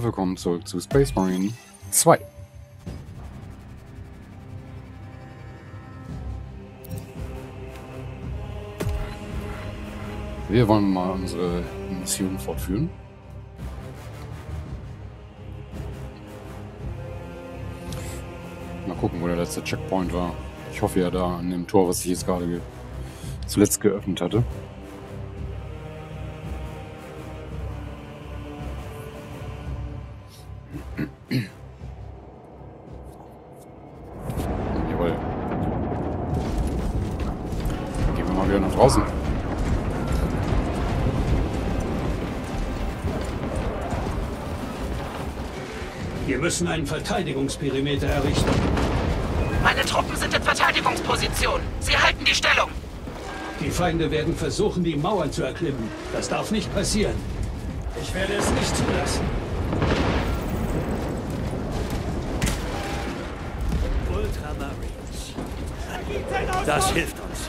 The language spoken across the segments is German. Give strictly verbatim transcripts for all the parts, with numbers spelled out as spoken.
willkommen zurück zu Space Marine zwei. Wir wollen mal unsere Mission fortführen. Mal gucken, wo der letzte Checkpoint war. Ich hoffe ja da an dem Tor, was ich jetzt gerade ge zuletzt geöffnet hatte. Jawohl. Dann gehen wir mal wieder nach draußen. Wir müssen einen Verteidigungsperimeter errichten. Meine Truppen sind in Verteidigungsposition. Sie halten die Stellung. Die Feinde werden versuchen, die Mauern zu erklimmen. Das darf nicht passieren. Ich werde es nicht zulassen. Ultramarines. Das hilft uns.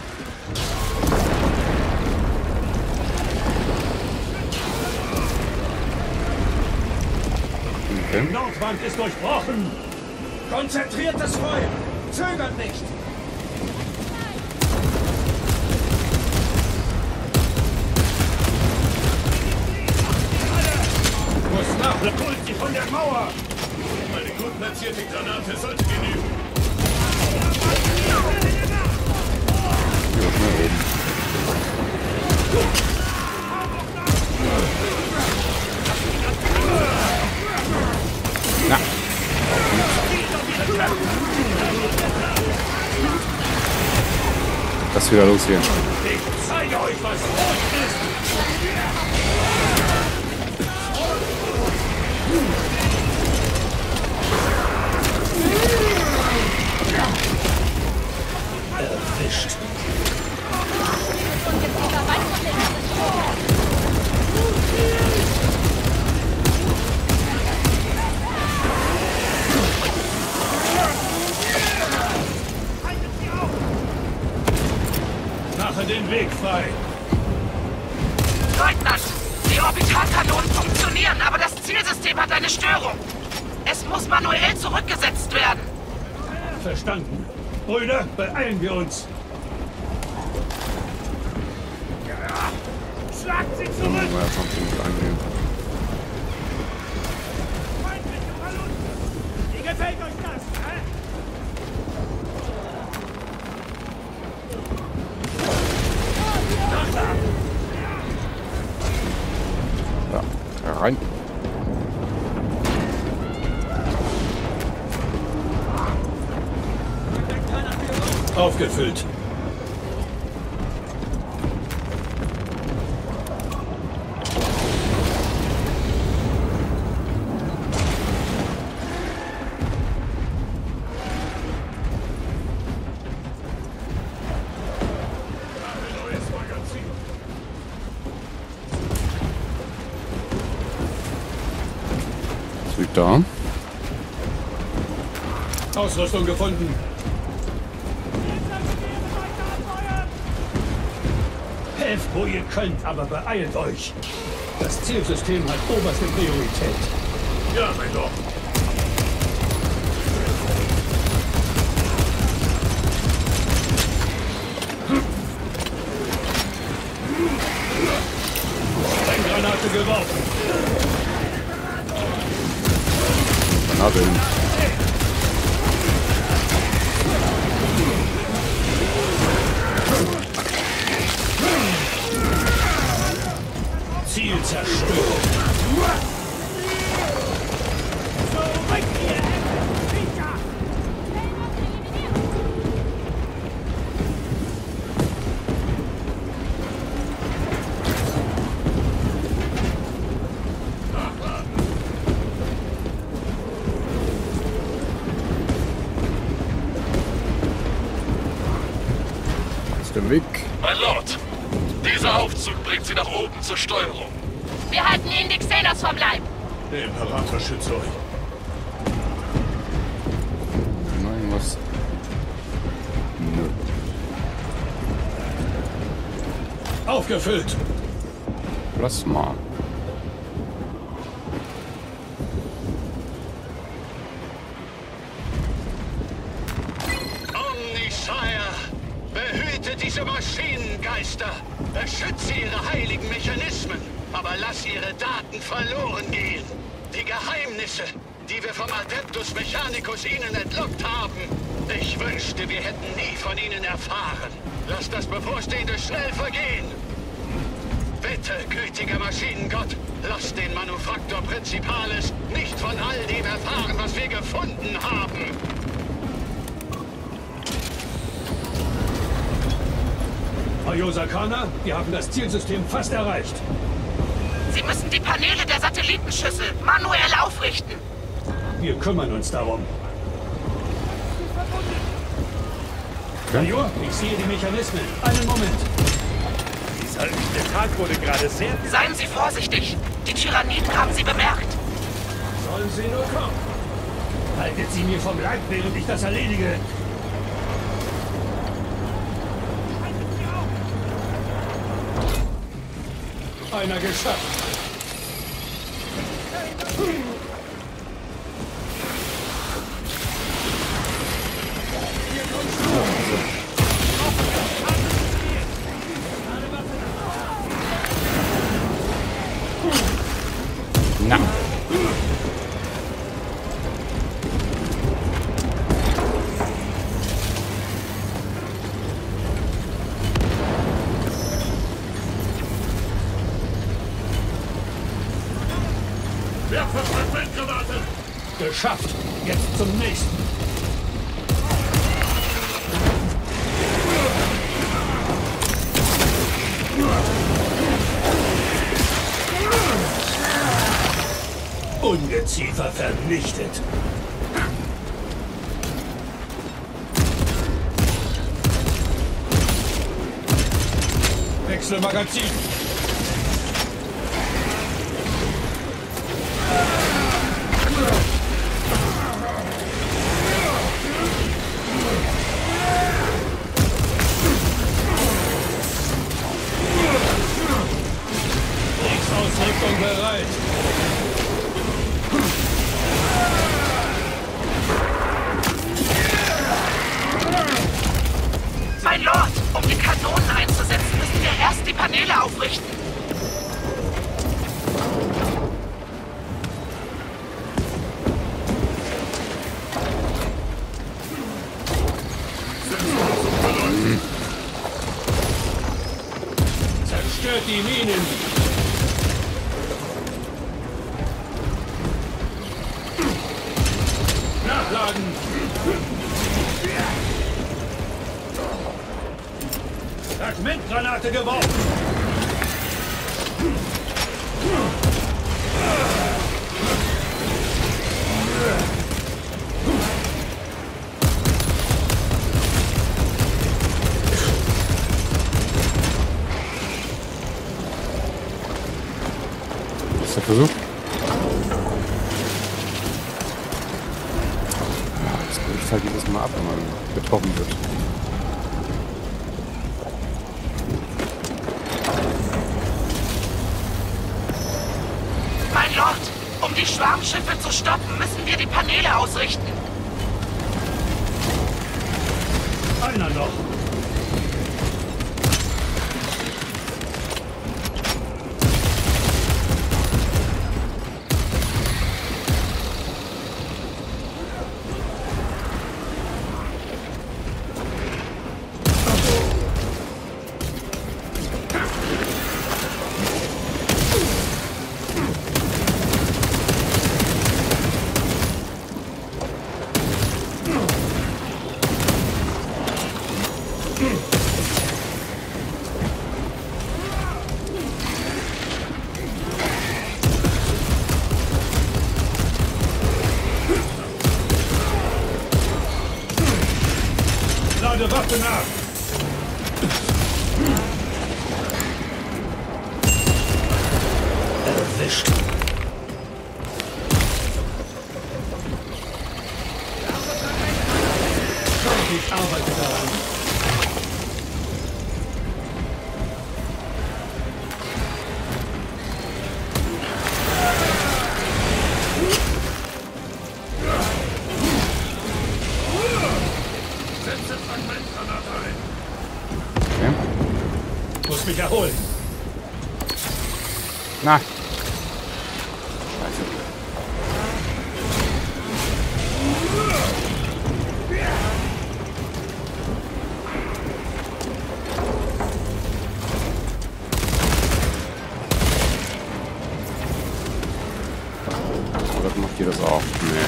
Die Nordwand ist durchbrochen. Konzentriertes Feuer. Zögert nicht. Muss nach. Holt sie von der Mauer. Eine gut platzierte Granate sollte genügen. Na. Das wieder los hier. Ich zeige euch, was Rot ist. Erwischt. Mache den Weg frei. Leutnant, die Orbitalkanonen funktionieren, aber das Zielsystem hat eine Störung. Es muss manuell zurückgesetzt werden. Verstanden. Brüder, beeilen wir uns. Schlagt sie zurück! Wie gefällt euch das? Hä? Ja, rein. Aufgefüllt. Was liegt da? Ausrüstung gefunden. Helft, wo ihr könnt, aber beeilt euch. Das Zielsystem hat oberste Priorität. Ja, mein Lord. Granate geworfen. Granate hin. Ziel zerstört. Ist der Weg? Mein Lord, dieser Aufzug bringt Sie nach oben zur Steuerung. Wir halten Ihnen die Xenos vom Leib. Der Imperator schütze euch. Noch irgendwas? Nö. Aufgefüllt. Plasma. diese Maschinengeister. Beschütze ihre heiligen Mechanismen, aber lass ihre Daten verloren gehen. Die Geheimnisse, die wir vom Adeptus Mechanicus ihnen entlockt haben. Ich wünschte, wir hätten nie von ihnen erfahren. Lass das Bevorstehende schnell vergehen. Bitte, gütiger Maschinengott, lass den Manufaktor Principales nicht von all dem erfahren, was wir gefunden haben. Major Sakana, wir haben das Zielsystem fast erreicht. Sie müssen die Paneele der Satellitenschüssel manuell aufrichten. Wir kümmern uns darum. Major, ich sehe die Mechanismen. Einen Moment. Dieser üble Tag wurde gerade sehr... Seien Sie vorsichtig. Die Tyranniden haben Sie bemerkt. Sollen Sie nur kommen. Haltet sie mir vom Leib, während ich das erledige. Einer geschafft. Na. Werfe Fragmentgranate! Geschafft. Jetzt zum nächsten. Ungeziefer vernichtet. Wechsel Magazin. Kriegsausrüstung bereit. Mein Lord, um die Kanonen einzusetzen, müssen wir erst die Paneele aufrichten. Zerstört die Minen. Nachladen. Fragmentgranate geworfen. ist der Versuch. Das bricht halt jedes Mal ab, wenn man getroffen wird. Mein Lord, um die Schwarmschiffe zu stoppen, müssen wir die Paneele ausrichten. Einer noch. Lade Waffe nach! Erwischt! Ich arbeite daran. Setze Fragmentgranate ein! mich erholen. Na. Scheiße. Oder macht ihr das auch? Nee.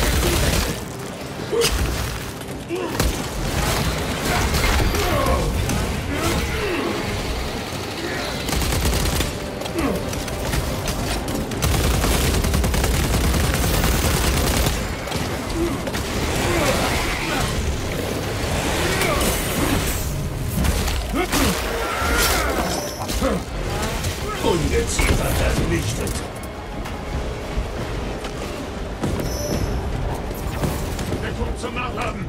Ungeziefer vernichtet. Deckung zum Nachladen.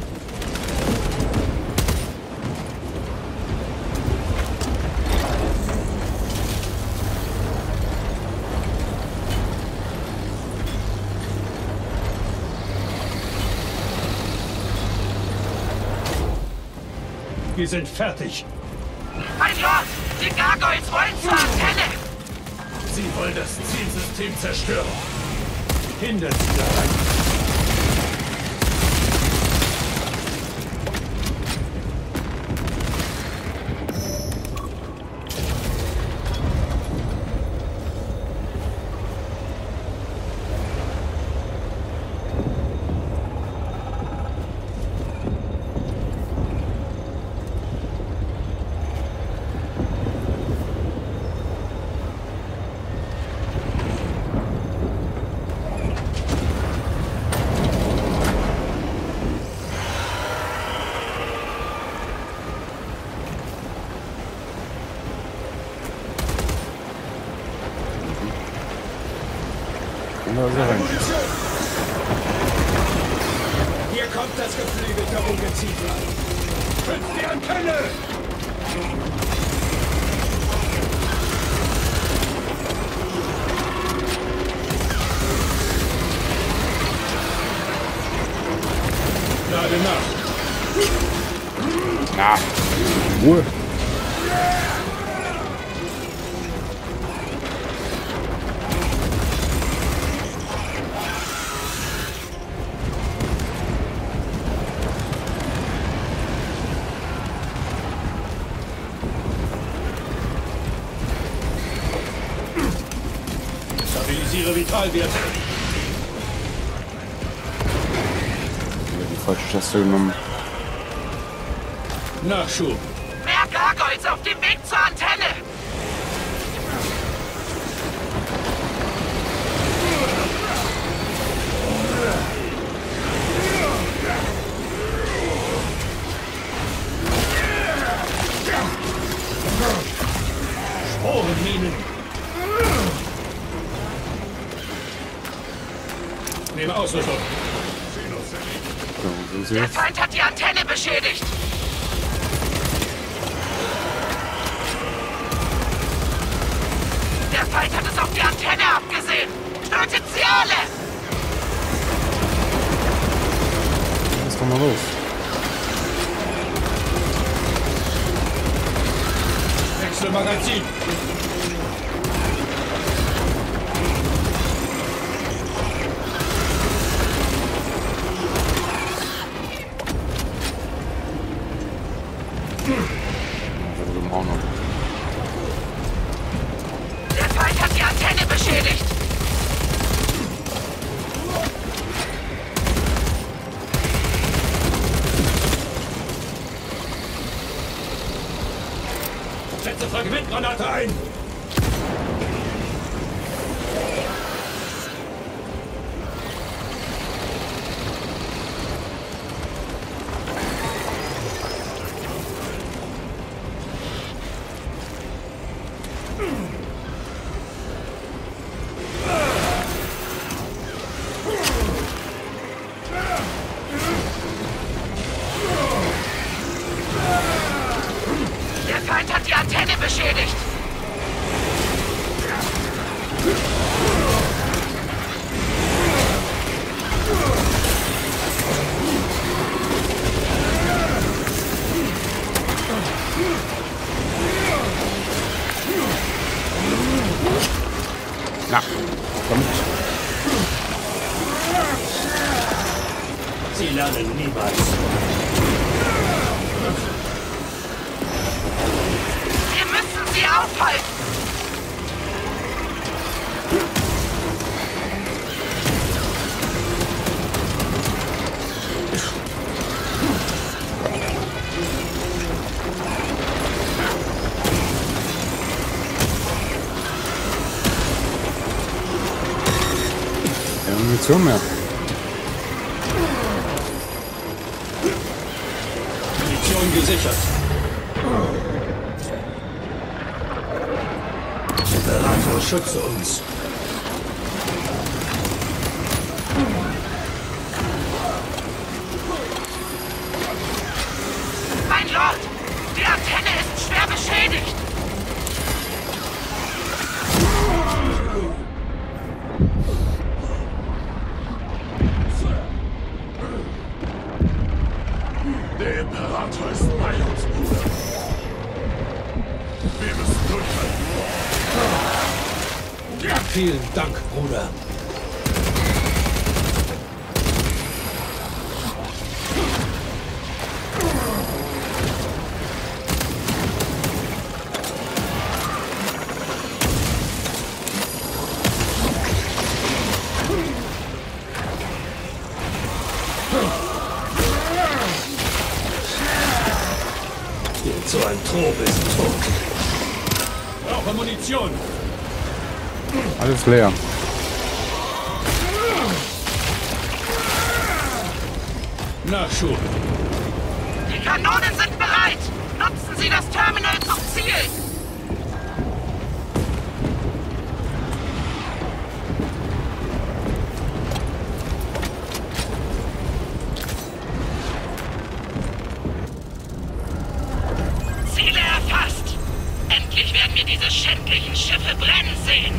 Wir sind fertig. Mein Lord, die Gargoyles wollen zur Antenne. Sie wollen das Zielsystem zerstören. Hindern Sie daran. Hier kommt das geflügelte Ungeziefer. Schützt die Antenne! Lade nach. Na, Ruhe. Stabilisiere Vitalwerte. Die falsche Taste genommen. Nachschub. Mehr Gargoyles auf dem Weg zur Antenne. Sporenminen. Nehme Ausrüstung. So, wo sind sie Der jetzt? Feind hat die Antenne beschädigt. Der Feind hat es auf die Antenne abgesehen. Tötet sie alle! Was ist doch mal los? Wechsel Magazin. Da drüben auch noch. Der Feind hat die Antenne beschädigt. Setze Fragmentgranate ein. Der Feind hat die Antenne beschädigt. Na, damit. Sie lernen niemals. Wir müssen sie aufhalten. Keine Munition mehr. Munition gesichert. Imperator, schütze uns. Mein Lord, die Antenne ist schwer beschädigt. Der Imperator ist bei uns, Bruder. Wir müssen durchhalten. Vielen Dank, Bruder. So ein Trop ist tot. Brauche Munition. Alles leer. Nachschub. Die Kanonen sind bereit. Nutzen Sie das Terminal zum Ziel. Ziele erfasst. Endlich werden wir diese schändlichen Schiffe brennen sehen.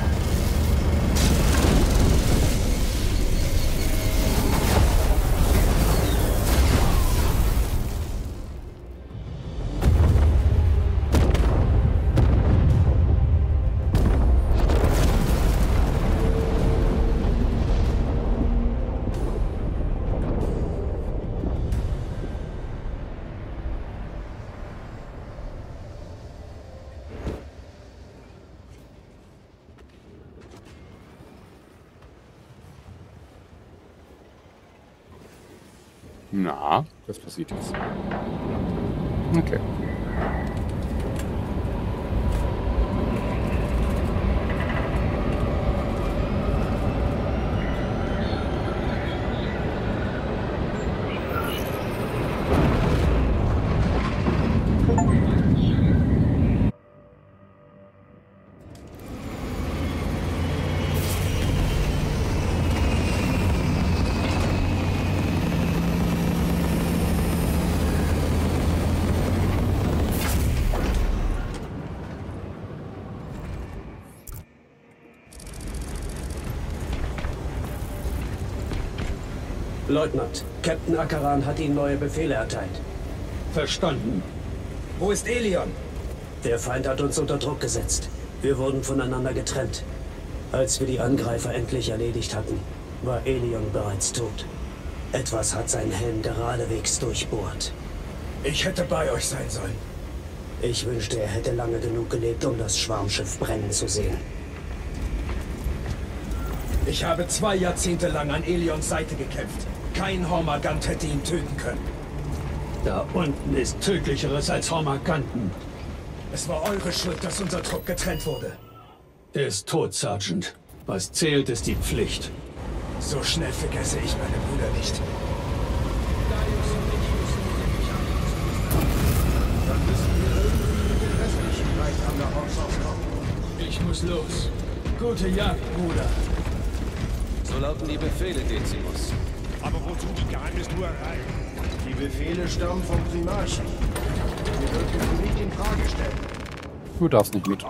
Na, was passiert jetzt? Okay. Leutnant, Captain Akaran hat Ihnen neue Befehle erteilt. Verstanden. Wo ist Elion? Der Feind hat uns unter Druck gesetzt. Wir wurden voneinander getrennt. Als wir die Angreifer endlich erledigt hatten, war Elion bereits tot. Etwas hat seinen Helm geradewegs durchbohrt. Ich hätte bei euch sein sollen. Ich wünschte, er hätte lange genug gelebt, um das Schwarmschiff brennen zu sehen. Ich habe zwei Jahrzehnte lang an Elions Seite gekämpft. Kein Hormagant hätte ihn töten können. Da unten ist Tödlicheres als Hormaganten. Es war eure Schuld, dass unser Trupp getrennt wurde. Er ist tot, Sergeant. Was zählt, ist die Pflicht. So schnell vergesse ich meine Brüder nicht. Dann müssen wir irgendwie mit den restlichen Reich an der Haus aufkommen. Ich muss los. Gute Jagd, Bruder. So lauten die Befehle, Decimus. Aber wozu die Geheimnistuerei? Die Befehle stammen vom Primarchen. Wir dürfen sie nicht in Frage stellen. Du darfst nicht mit.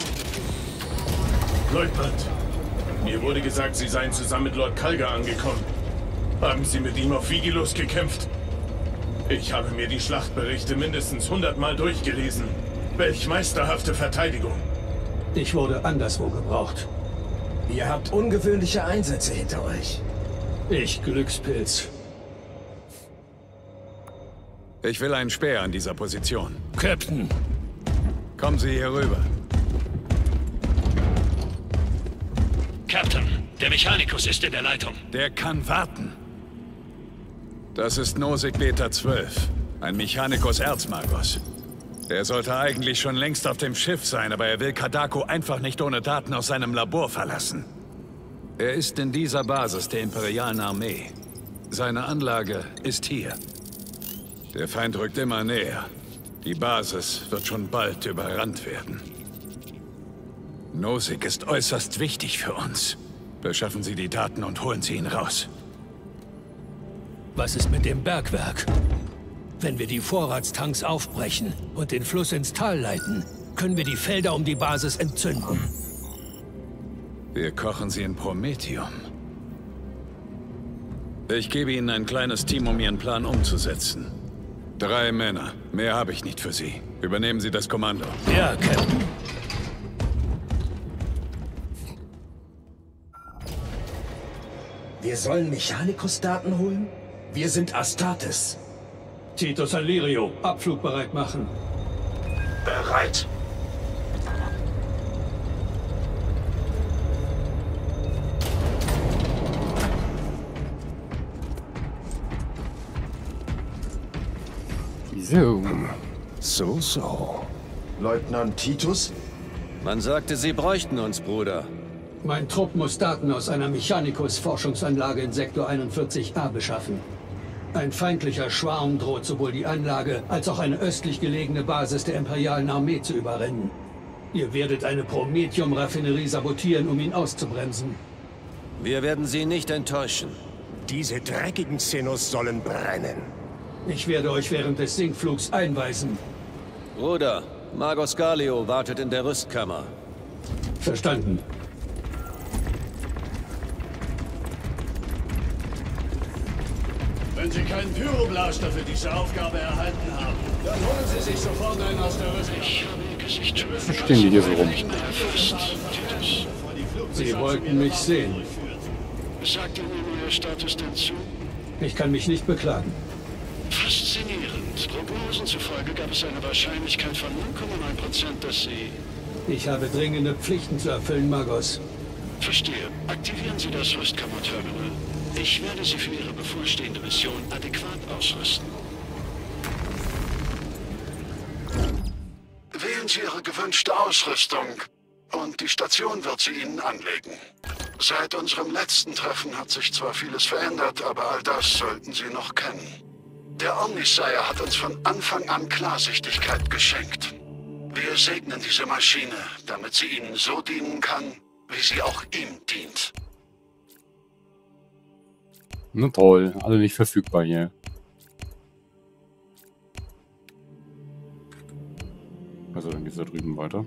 Leutnant, mir wurde gesagt, Sie seien zusammen mit Lord Kalga angekommen. Haben Sie mit ihm auf Vigilos gekämpft? Ich habe mir die Schlachtberichte mindestens hundertmal durchgelesen. Welch meisterhafte Verteidigung. Ich wurde anderswo gebraucht. Ihr habt ungewöhnliche Einsätze hinter euch. Ich Glückspilz. Ich will einen Speer an dieser Position. Captain. Kommen Sie hier rüber. Captain, der Mechanikus ist in der Leitung. Der kann warten. Das ist Nosik Beta zwölf, ein Mechanikus Erzmagos. Er sollte eigentlich schon längst auf dem Schiff sein, aber er will Kadako einfach nicht ohne Daten aus seinem Labor verlassen. Er ist in dieser Basis der Imperialen Armee. Seine Anlage ist hier. Der Feind rückt immer näher. Die Basis wird schon bald überrannt werden. Nosik ist äußerst wichtig für uns. Beschaffen Sie die Daten und holen Sie ihn raus. Was ist mit dem Bergwerk? Wenn wir die Vorratstanks aufbrechen und den Fluss ins Tal leiten, können wir die Felder um die Basis entzünden. Wir kochen sie in Promethium. Ich gebe Ihnen ein kleines Team, um Ihren Plan umzusetzen. Drei Männer. Mehr habe ich nicht für Sie. Übernehmen Sie das Kommando. Ja, Captain. Wir sollen Mechanikus-Daten holen? Wir sind Astartes. Titus Alirio, Abflug bereit machen. Bereit. So. So, so. Leutnant Titus? Man sagte, Sie bräuchten uns, Bruder. Mein Trupp muss Daten aus einer Mechanikus-Forschungsanlage in Sektor einundvierzig A beschaffen. Ein feindlicher Schwarm droht sowohl die Anlage als auch eine östlich gelegene Basis der Imperialen Armee zu überrennen. Ihr werdet eine Promethium-Raffinerie sabotieren, um ihn auszubremsen. Wir werden Sie nicht enttäuschen. Diese dreckigen Xenos sollen brennen. Ich werde euch während des Sinkflugs einweisen. Bruder, Magos Galio wartet in der Rüstkammer. Verstanden. Wenn Sie keinen Pyroblaster für diese Aufgabe erhalten haben, dann holen Sie sich sofort einen aus der Rüstung. Was stehen die hier so rum? Sie wollten mich sehen. Sagt Ihnen Ihr Status denn zu? Ich kann mich nicht beklagen. Faszinierend. Prognosen zufolge gab es eine Wahrscheinlichkeit von null Komma neun Prozent, dass Sie... Ich habe dringende Pflichten zu erfüllen, Magos. Verstehe. Aktivieren Sie das Rüstkammer-Terminal. Ich werde Sie für Ihre bevorstehende Mission adäquat ausrüsten. Wählen Sie Ihre gewünschte Ausrüstung und die Station wird sie Ihnen anlegen. Seit unserem letzten Treffen hat sich zwar vieles verändert, aber all das sollten Sie noch kennen. Der Omnissiah hat uns von Anfang an Klarsichtigkeit geschenkt. Wir segnen diese Maschine, damit sie Ihnen so dienen kann, wie sie auch ihm dient. Na toll, alle nicht verfügbar hier. Also dann geht's da drüben weiter.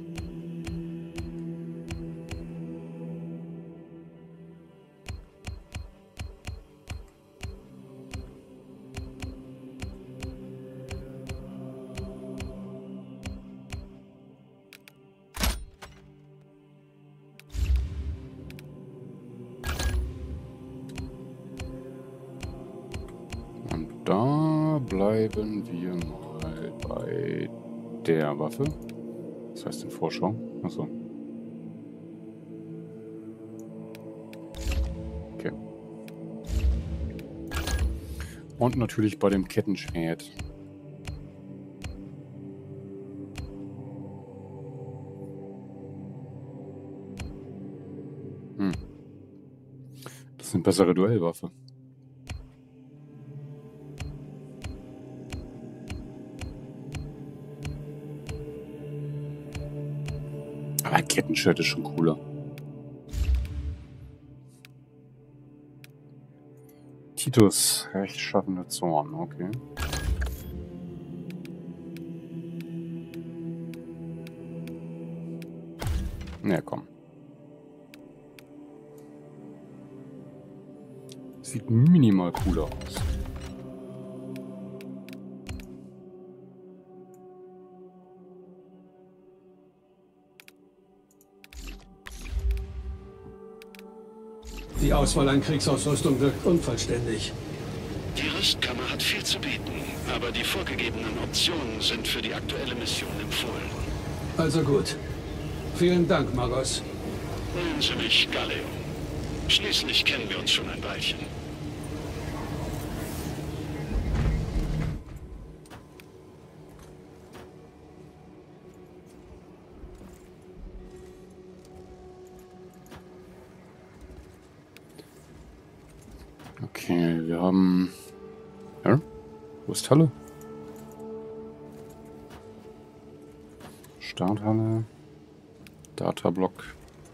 Da bleiben wir mal bei der Waffe. Das heißt in Vorschau. Achso. Okay. Und natürlich bei dem Kettenschwert. Hm. Das ist eine bessere Duellwaffe. Aber Kettenschwert ist schon cooler. Titus, rechtschaffender Zorn, okay. Na ja, komm. Sieht minimal cooler aus. Die Auswahl an Kriegsausrüstung wirkt unvollständig. Die Rüstkammer hat viel zu bieten, aber die vorgegebenen Optionen sind für die aktuelle Mission empfohlen. Also gut. Vielen Dank, Magos. Nennen Sie mich Galeo. Schließlich kennen wir uns schon ein Weilchen. Okay, wir haben... Ja? Wo ist Halle? Starthalle. Datablock.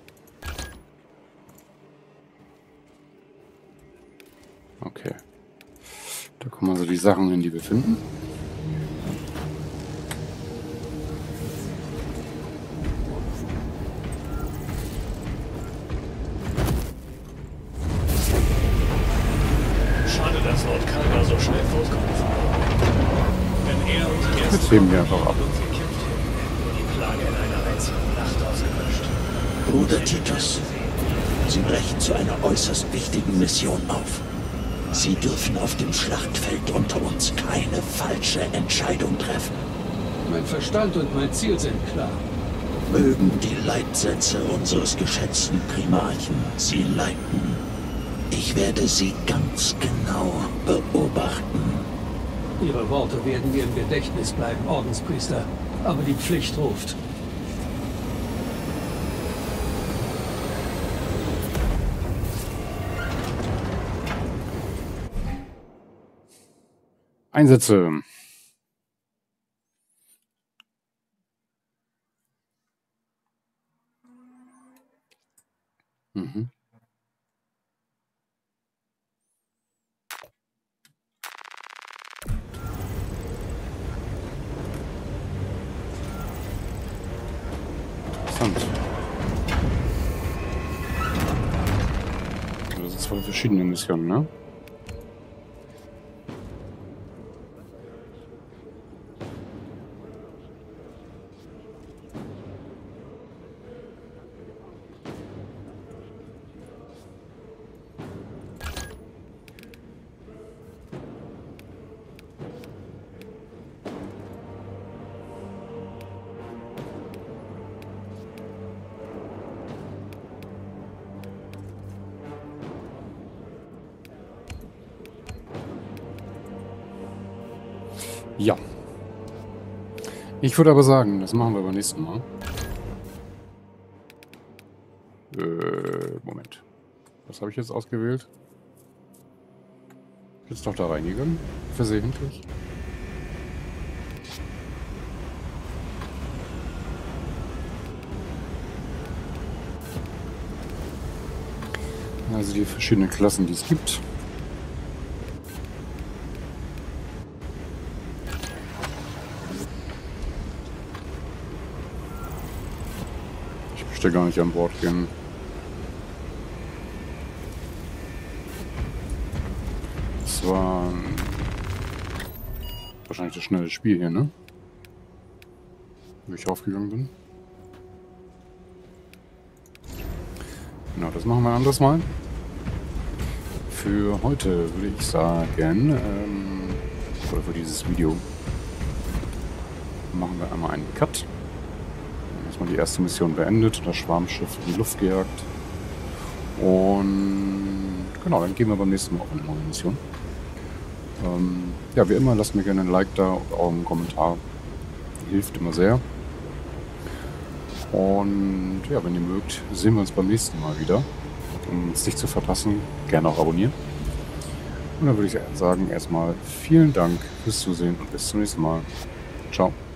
Okay. Da kommen also die Sachen hin, die wir finden. Schade, dass Lord Kalga so schnell fortkommt. Wenn er und die Jetzt heben wir einfach ab. die Plage in einer einzigen Nacht ausgelöscht. Bruder Titus, Sie brechen zu einer äußerst wichtigen Mission auf. Sie dürfen auf dem Schlachtfeld unter uns keine falsche Entscheidung treffen. Mein Verstand und mein Ziel sind klar. Mögen die Leitsätze unseres geschätzten Primarchen Sie leiten. Ich werde Sie ganz genau beobachten. Ihre Worte werden mir im Gedächtnis bleiben, Ordenspriester. Aber die Pflicht ruft. Einsätze. Mhm. Interessant. Das sind zwei verschiedene Missionen, ne? Ja. Ich würde aber sagen, das machen wir beim nächsten Mal. Äh, Moment. Was habe ich jetzt ausgewählt? Jetzt doch da reingegangen. Versehentlich. Also die verschiedenen Klassen, die es gibt. Ich möchte gar nicht an Bord gehen. Das war wahrscheinlich das schnelle Spiel hier, ne? Wo ich aufgegangen bin. Genau, das machen wir ein anderes Mal. Für heute würde ich sagen, ähm, oder für dieses Video, machen wir einmal einen Cut. Erstmal die erste Mission beendet, das Schwarmschiff in die Luft gejagt. Und genau, dann gehen wir beim nächsten Mal auf eine neue Mission. Ähm, ja, wie immer, lasst mir gerne ein Like da und auch einen Kommentar. Hilft immer sehr. Und ja, wenn ihr mögt, sehen wir uns beim nächsten Mal wieder. Um es nicht zu verpassen, gerne auch abonnieren. Und dann würde ich sagen, erstmal vielen Dank fürs Zusehen und bis zum nächsten Mal. Ciao.